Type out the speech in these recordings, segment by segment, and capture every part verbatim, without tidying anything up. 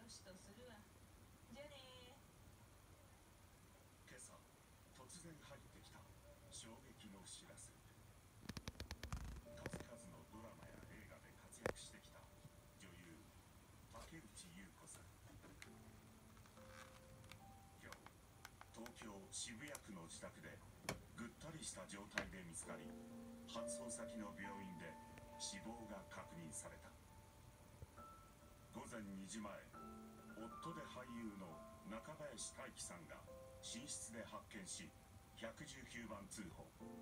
よしとするわ。じゃあね。 今朝突然入ってきた衝撃の知らせ。数々のドラマや映画で活躍してきた女優竹内優子さん、今日東京渋谷区の自宅でぐったりした状態で見つかり、搬送先の病院で死亡が確認された。ごぜんにじまえ、夫で俳優の中林大輝さんが寝室で発見し、いちいちきゅうばん通報。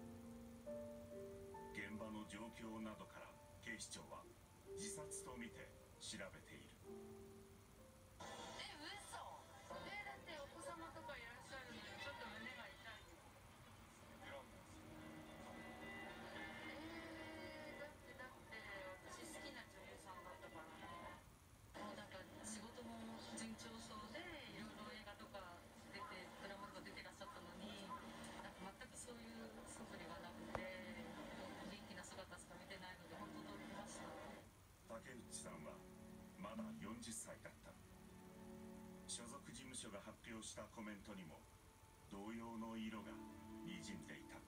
現場の状況などから警視庁は自殺とみて調べている。 え、嘘。え、だってお子様とかいらっしゃるのでちょっと胸が痛いです。えー、だってだって私好きな女優さんだったからね。もうなんか仕事も順調そうでいろいろ映画とか出てドラマとか出てらっしゃったのに、なんか全くそういう素振りはなくて、元気な姿しか見てないので本当驚きました。 竹内さんはまだよんじゅっさいだった。所属事務所が発表したコメントにも動揺の色がにじんでいた。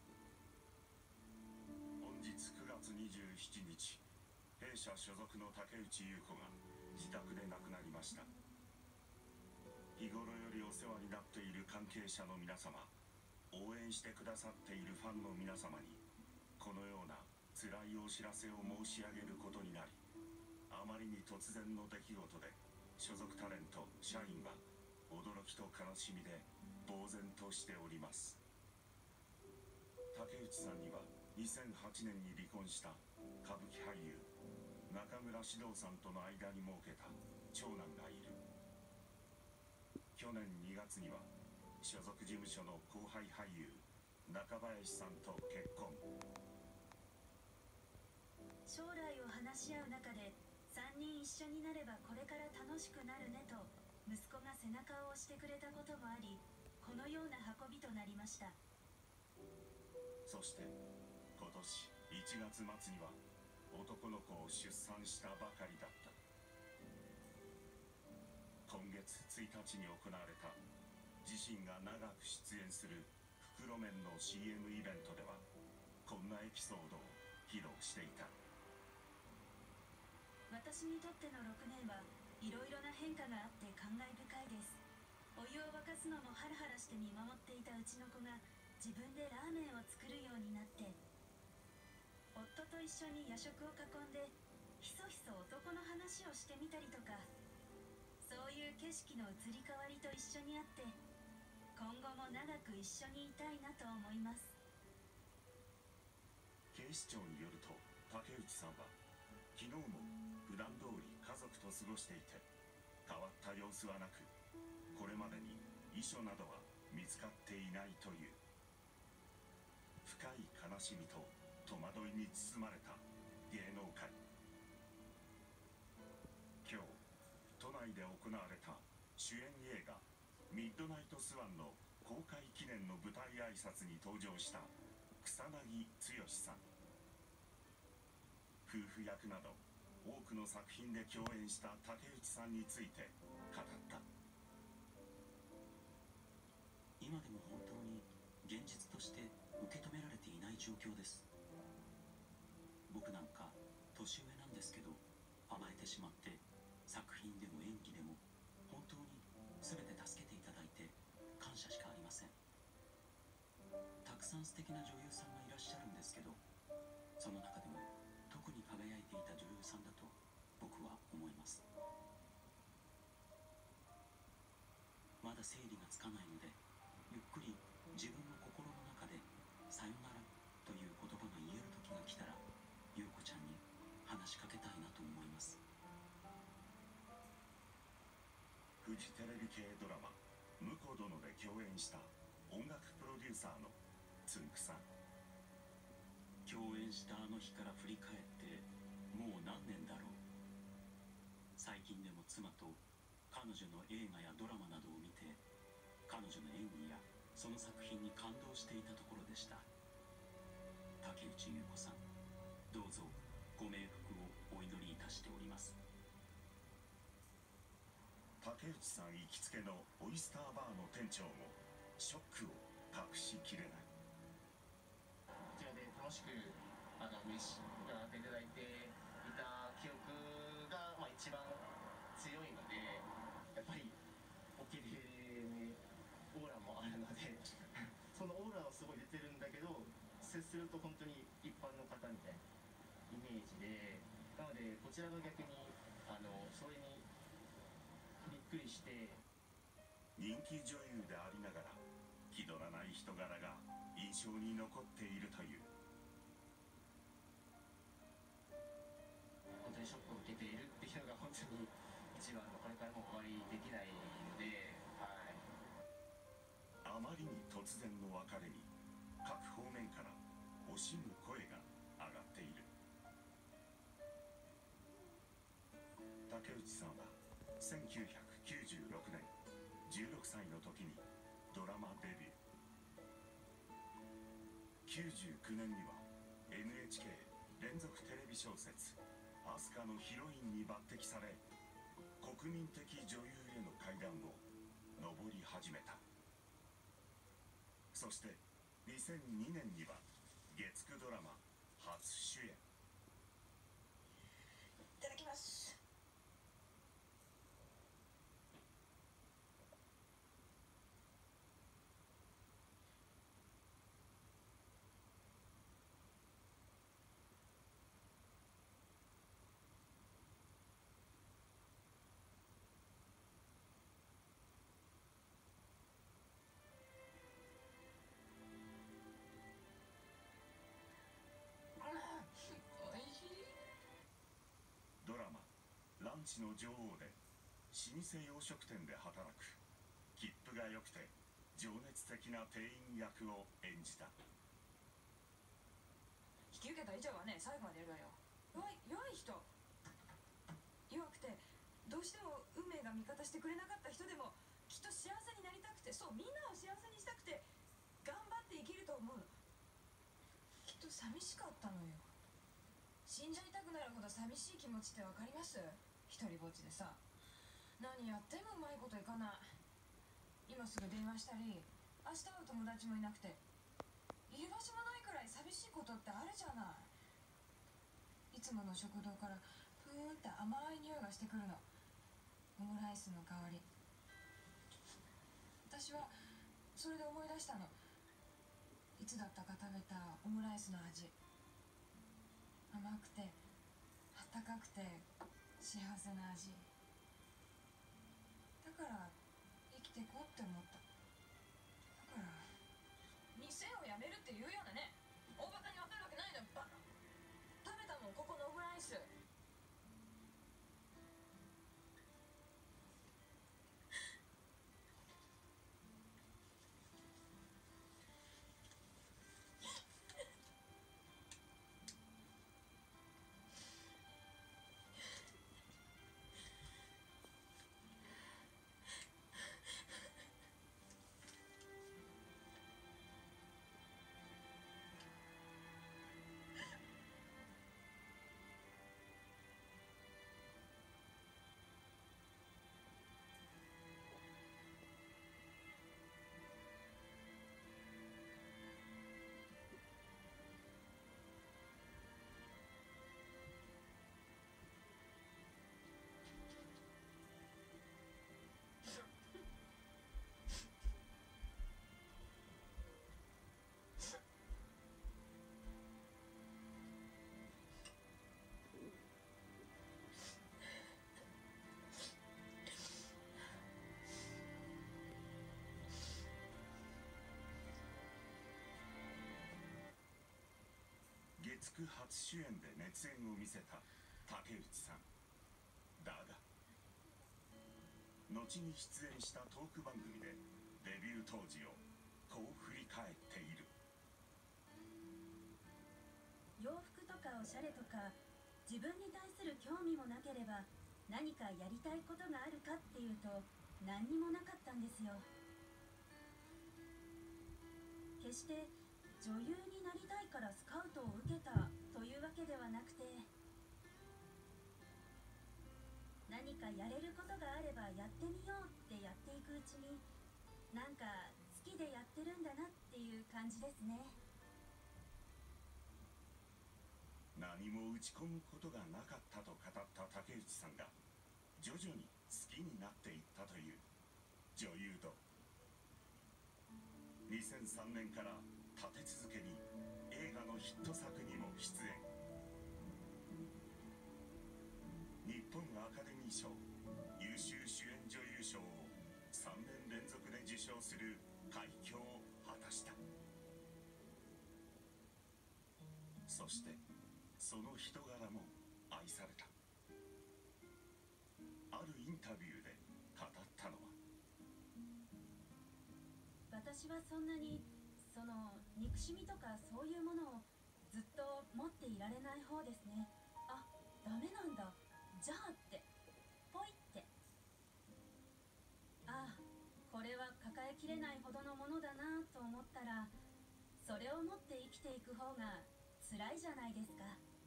本日くがつにじゅうしちにち、弊社所属の竹内優子が自宅で亡くなりました。日頃よりお世話になっている関係者の皆様、応援してくださっているファンの皆様にこのような辛いお知らせを申し上げることになり、あまりに突然の出来事で所属タレント社員は驚きと悲しみで呆然としております。竹内さんにはにせんはちねんに離婚した歌舞伎俳優中村獅童さんとの間に設けた長男がいる。去年にがつには所属事務所の後輩俳優中林さんと結婚。 将来を話し合う中でさんにん一緒になればこれから楽しくなるねと息子が背中を押してくれたこともあり、このような運びとなりました。 そして今年いちがつまつには男の子を出産したばかりだった。今月ついたちに行われた自身が長く出演する袋麺の シーエム イベントではこんなエピソードを披露していた。 私にとってのろくねんはいろいろな変化があって感慨深いです。お湯を沸かすのもハラハラして見守っていたうちの子が自分でラーメンを作るようになって、夫と一緒に夜食を囲んでひそひそ男の話をしてみたりとか、そういう景色の移り変わりと一緒にあって、今後も長く一緒にいたいなと思います。 警視庁によると竹内さんは昨日も普段通り家族と過ごしていて、変わった様子はなく、これまでに遺書などは見つかっていないという。深い悲しみと戸惑いに包まれた芸能界。今日都内で行われた主演映画「ミッドナイトスワン」の公開記念の舞台挨拶に登場した草薙剛さん。夫婦役など多くの作品で共演した竹内さんについて語った。 今でも本当に現実として受け止められていない状況です。僕なんか年上なんですけど、甘えてしまって作品でも演技でも本当に全て助けていただいて感謝しかありません。たくさん素敵な女優さんがいらっしゃるんですけど、その中でも特に輝いていた女優さんだと僕は思います。まだ整理がつかないので、ゆっくり自分の心の中でさよならという言葉が言える時が来たら、優子ちゃんに話しかけたいなと思います。 フジテレビ系ドラマ「婿殿」で共演した音楽プロデューサーのつんくさん。 共演したあの日から振り返ってもう何年だろう。最近でも妻と彼女の映画やドラマなどを見て、彼女の演技やその作品に感動していたところでした。竹内優子さん、どうぞご冥福をお祈りいたしております。 竹竹内さん行きつけのオイスターバーの店長もショックを隠しきれない。 こちらで楽しくあの召し上がっていただいていた記憶が、まあ、一番強いので、やっぱりおきれいにオーラもあるのでそのオーラはすごい出てるんだけど、接すると本当に一般の方みたいなイメージで、なのでこちらが逆にあのそれにびっくりして。 人気女優でありながら気取らない人柄が印象に残っているという。 本当にショックを受けているっていうのが本当に一番の、これからも終わりできないので、はい、 あまりに突然の別れに各方面から惜しむ声が上がっている。竹内さんはせんきゅうひゃくきゅうじゅうろくねんじゅうろくさいの時にドラマデビュー。きゅうじゅうきゅうねんには エヌエイチケー 連続テレビ小説「アスカ」のヒロインに抜擢され、国民的女優への階段を上り始めた。そしてにせんにねんには月くドラマ初主演。 いただきます。 ドラマ「ランチの女王」で老舗洋食店で働く切符が良くて情熱的な店員役を演じた。 引き受けた以上はね、最後までやるわよ。弱い弱い人、弱くてどうしても運命が味方してくれなかった人でもきっと幸せになりたくて、そうみんなを幸せにしたくて頑張って生きると思うの。きっと寂しかったのよ。死んじゃいたくなるほど寂しい気持ちってわかります？一人ぼっちでさ、何やってもうまいこといかない。今すぐ電話したり明日会う友達もいなくている場所もないくらい寂しいことってあるじゃない。いつもの食堂からふーんって甘い匂いがしてくるの。オムライスの香り。私はそれで思い出したの。いつだったか食べたオムライスの味。甘くてあったかくて幸せな味だから、生きてこうって思った。だから店を辞めるって言うようなね、大バカに分かるわけないのよ、バカ。食べたもん、ここのオムライス。 月く初主演で熱演を見せた竹内さんだが、後に出演したトーク番組でデビュー当時をこう振り返っている。 洋服とかおしゃれとか自分に対する興味もなければ何かやりたいことがあるかっていうと何にもなかったんですよ。決して女優になりたいからスカウトを受けたというわけではなくて、何何かやれることがあればやってみようってやっていくうちに、なんか好きでやってるんだなっていう感じですね。 何も打ち込むことがなかったと語った竹内さんが徐々に好きになっていったという女優度。にせんさんねんから立て続けに映画のヒット作にも出演。日本アカデミー賞優秀主演女優賞をさんねん連続で受賞する快挙を果たした。そしてその人柄も愛された。あるインタビューで語ったのは、 私はそんなにその憎しみとかそういうものをずっと持っていられない方ですね。あ、ダメなんだ、じゃあってポイって、ああこれは抱えきれないほどのものだなと思ったら、それを持って生きていく方が辛いじゃないですか。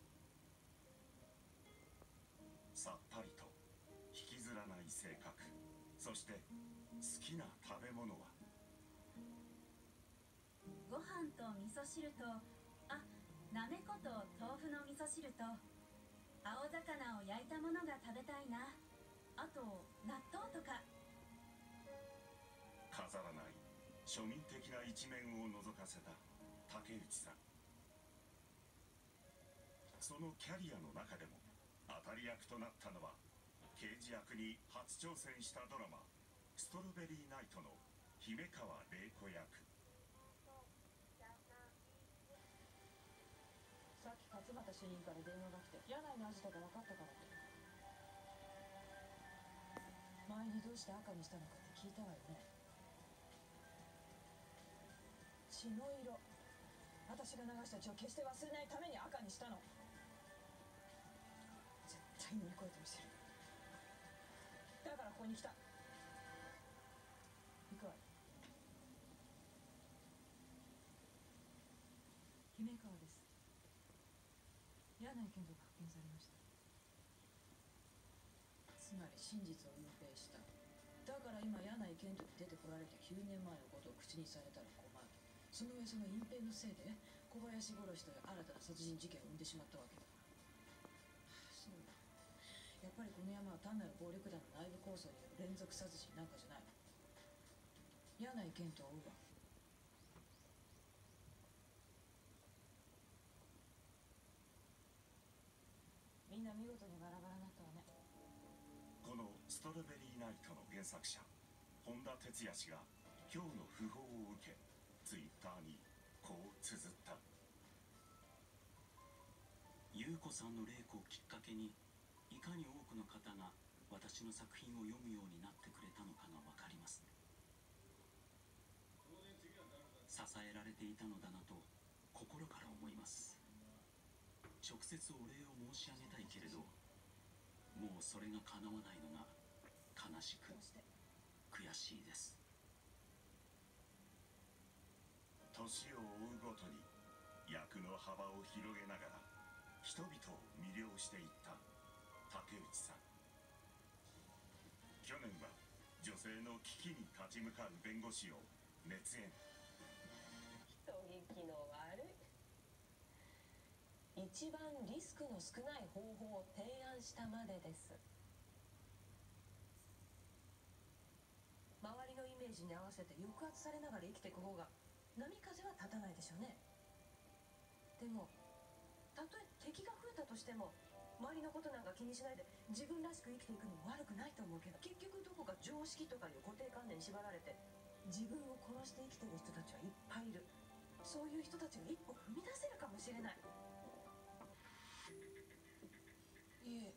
さっぱりと引きずらない性格、そして好きな食べ物はご飯と味噌汁と、あ、なめこと豆腐の味噌汁と青魚を焼いたものが食べたいな。あと納豆とか。 飾らない庶民的な一面を覗かせた竹内さん。そのキャリアの中でも当たり役となったのは、刑事役に初挑戦したドラマ「ストロベリーナイト」の姫川玲子役。 さっき勝俣主任から電話が来て、柳井のアジトが分かったからって。前にどうして赤にしたのかって聞いたわよね。血の色、私が流した血を決して忘れないために赤にしたの。絶対乗り越えてみせる。だからここに来た。行くわよ。姫川です。柳井健人が発見されました。つまり真実を隠蔽した。だから今柳井健人に出てこられてきゅうねんまえのことを口にされたら困る。その上その隠蔽のせいで小林殺しという新たな殺人事件を生んでしまったわけだ。そうだ、やっぱりこの山は単なる暴力団の内部抗争による連続殺人なんかじゃない。柳井健人を追うわ。みんな見事にバラバラになったわね。 この「ストロベリーナイト」の原作者本田哲也氏が今日の訃報を受け、ツイッターにこう綴った。 優子さんの霊子をきっかけに、いかに多くの方が私の作品を読むようになってくれたのかが分かります。支えられていたのだなと心から思います。直接お礼を申し上げたいけれど、もうそれが叶わないのが悲しく悔しいです。 年を追うごとに役の幅を広げながら人々を魅了していった竹内さん。去年は女性の危機に立ち向かう弁護士を熱演。 人聞きの悪い。一番リスクの少ない方法を提案したまでです。周りのイメージに合わせて抑圧されながら生きていく方が波風は立たないでしょうね。でもたとえ敵が増えたとしても周りのことなんか気にしないで自分らしく生きていくのも悪くないと思うけど、結局どこか常識とかいう固定観念に縛られて自分を殺して生きてる人たちはいっぱいいる。そういう人たちが一歩踏み出せるかもしれない。いえ、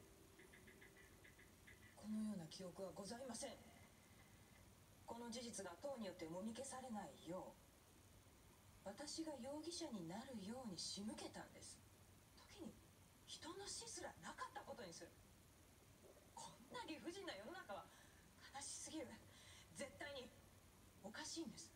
このような記憶はございません。この事実が党によってもみ消されないよう、私が容疑者になるように仕向けたんです。時に人の死すらなかったことにする。こんな理不尽な世の中は悲しすぎる。絶対におかしいんです。